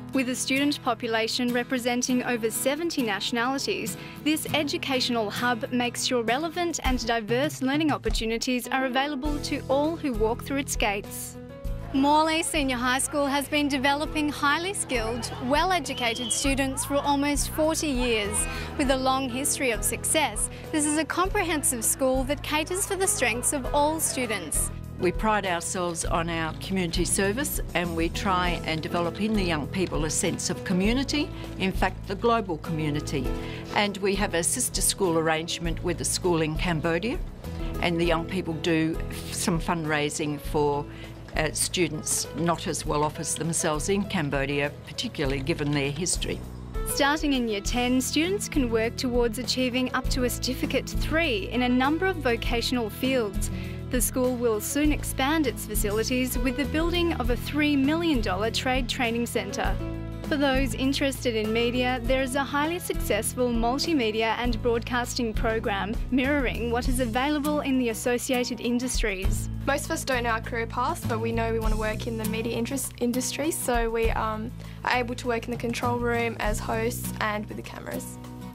With a student population representing over 70 nationalities, this educational hub makes sure relevant and diverse learning opportunities are available to all who walk through its gates. Morley Senior High School has been developing highly skilled, well-educated students for almost 40 years. With a long history of success, this is a comprehensive school that caters for the strengths of all students. We pride ourselves on our community service, and we try and develop in the young people a sense of community, in fact the global community. And we have a sister school arrangement with a school in Cambodia, and the young people do some fundraising for students not as well off as themselves in Cambodia, particularly given their history. Starting in Year 10, students can work towards achieving up to a Certificate 3 in a number of vocational fields. The school will soon expand its facilities with the building of a $3 million trade training centre. For those interested in media, there is a highly successful multimedia and broadcasting program mirroring what is available in the associated industries. Most of us don't know our career paths, but we know we want to work in the media industry, so we are able to work in the control room as hosts and with the cameras.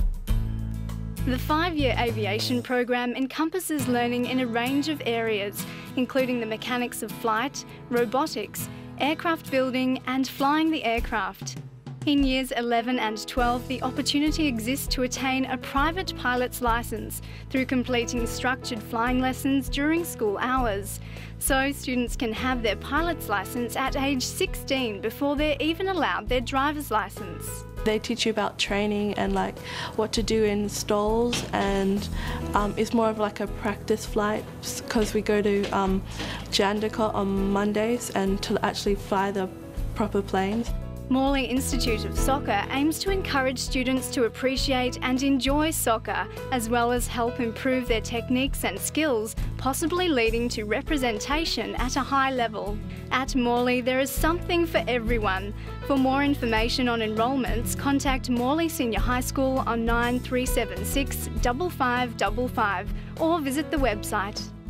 The 5-year aviation program encompasses learning in a range of areas, including the mechanics of flight, robotics, aircraft building and flying the aircraft. In years 11 and 12, the opportunity exists to attain a private pilot's licence through completing structured flying lessons during school hours. So students can have their pilot's licence at age 16 before they're even allowed their driver's licence. They teach you about training and like what to do in stalls, and it's more of like a practice flight because we go to Jandakot on Mondays and to actually fly the proper planes. Morley Institute of Soccer aims to encourage students to appreciate and enjoy soccer, as well as help improve their techniques and skills, possibly leading to representation at a high level. At Morley, there is something for everyone. For more information on enrolments, contact Morley Senior High School on 9376 5555 or visit the website.